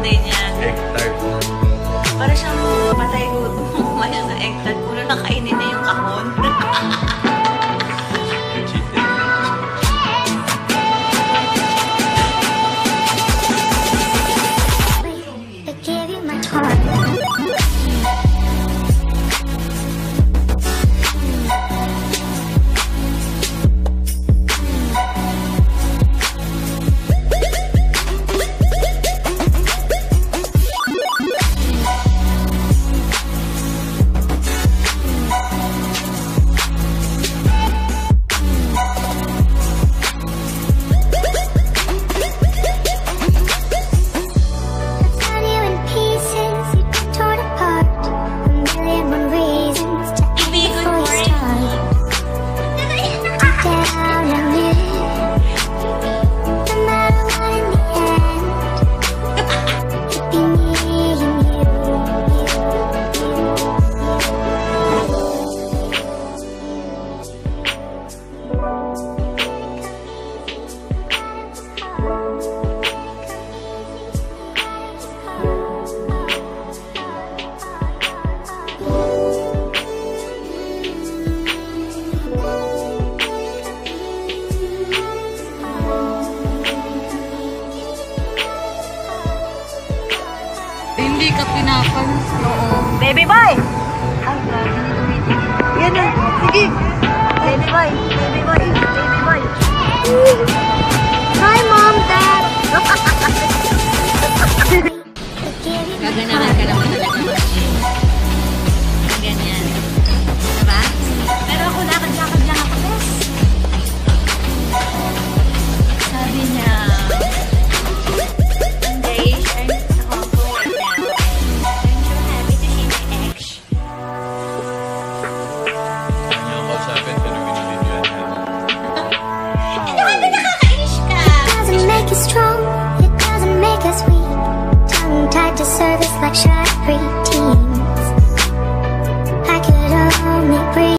birthday niya. Egg tart. Para siyang matay gutom. Kumaya sa egg tart. Puno nakainin na yung kahon. Hindi ka pinapansin. Oo. Baby boy! Yan na. Sige. Baby boy. Baby boy. Baby boy. Hi, mom, dad. Gaganahan ka naman talaga.